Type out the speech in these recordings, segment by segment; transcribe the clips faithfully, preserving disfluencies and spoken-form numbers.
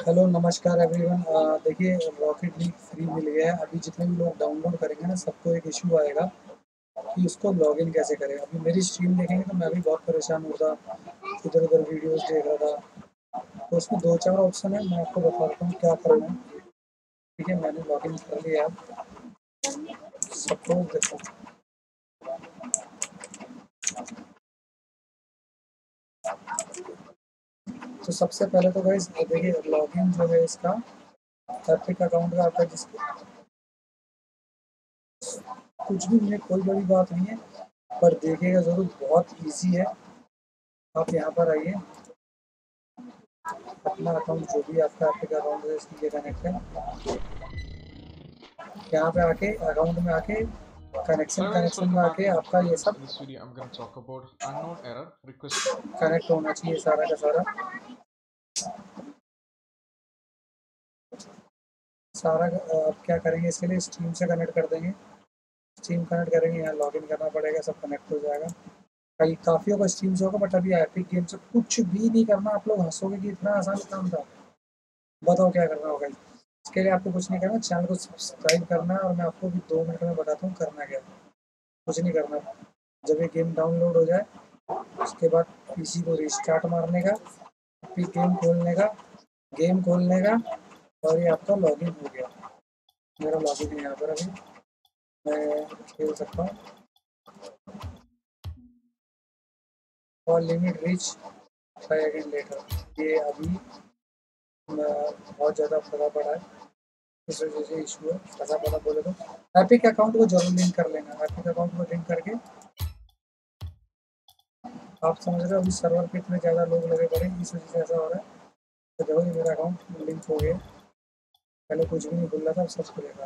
Hello नमस्कार everyone. अ, देखिए rocket league free मिल गया है। अभी जितने भी लोग डाउनलोड करेंगे ना सबको एक इशू आएगा कि उसको लॉगिन कैसे करें। अभी मेरी स्ट्रीम देखेंगे तो मैं भी बहुत परेशान हो रहा था, इधर उधर वीडियोस देख रहा था। तो उसमें दो चार ऑप्शन है, मैं आपको बता देता हूँ क्या करना है। ठीक है, मैंने लॉगिन कर लिया। सपोज देखो, तो सबसे पहले तो गाइस देखिए लॉगिन जो है इसका एपिक अकाउंट का आपका जिस कुछ भी नहीं है, कोई बड़ी बात नहीं है, पर देखिएगा ज़रूर बहुत इजी है। आप यहाँ पर आइए, अपना अकाउंट जो भी आपका एपिक अकाउंट है इसकी कनेक्ट है। यहाँ पे आके अकाउंट में आके कनेक्शन Hello guys, कनेक्शन में welcome back आके to my आपका ये channel. सब In this video, I'm gonna talk about unknown error request. Connect होना चाहिए सारा का सारा। सारा आप क्या करेंगे, इसके लिए स्ट्रीम से कनेक्ट कर देंगे। स्ट्रीम कनेक्ट करेंगे, यहाँ लॉगिन करना पड़ेगा, सब कनेक्ट हो जाएगा। कई काफ़ियों का स्ट्रीम से होगा, बट अभी एपिक गेम से कुछ भी नहीं करना। आप लोग हंसोगे कि इतना आसान काम था। बताओ क्या करना होगा। इसके लिए आपको कुछ नहीं करना, चैनल को सब्सक्राइब करना है और मैं आपको भी दो मिनट में बताता हूँ करना क्या है। कुछ नहीं करना। जब ये गेम डाउनलोड हो जाए उसके बाद पीसी को रिस्टार्ट मारने का, फिर गेम खोलने का, गेम खोलने का, और ये आपका लॉगिन हो गया। मेरा लॉगिन है यहाँ पर, अभी मैं खेल सकता हूँ। और limit reach try again later, ये अभी बहुत ज़्यादा फंसा पड़ा है, इस वजह से इशू है। फंसा पड़ा बोले तो एपिक अकाउंट को जरूर लिंक कर लेना। एपिक अकाउंट को लिंक करके आप समझ रहे हो अभी सर्वर पे इतने ज़्यादा लोग लगे पड़े, इस वजह से ऐसा हो रहा है। तो देखो ये मेरा अकाउंट लिंक हो गया। पहले कुछ भी नहीं खुल रहा था, अब सब खुलेगा।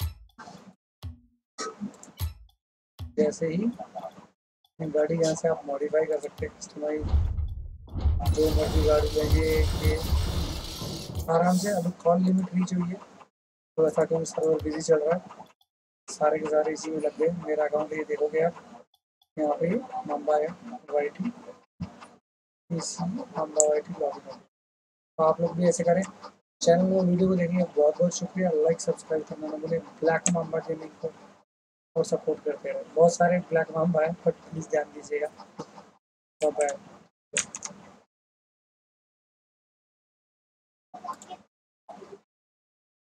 जैसे ही गाड़ी यहाँ से आप मॉडिफाई कर सकते हैं, कस्टमाइज जो मर्जी गाड़ी लेंगे ये आराम से। अभी कॉल लिमिट रीच हुई है, थोड़ा सा क्योंकि सर्वर बिजी चल रहा है, सारे के सारे इसी में लग गए। मेरा अकाउंट ये देखोगे आप, यहाँ पे नंबा है वाई टी, इसी नंबा वाई टी लॉगिन है। तो आप लोग भी ऐसे करें। चैनल में वीडियो को देखिए, बहुत बहुत शुक्रिया। लाइक सब्सक्राइब करना ना भूलें। ब्लैक माम्बा गेमिंग को और सपोर्ट करते रहे। बहुत सारे ब्लैक माम्बा है, बट प्लीज़ ध्यान दीजिएगा। Bye bye.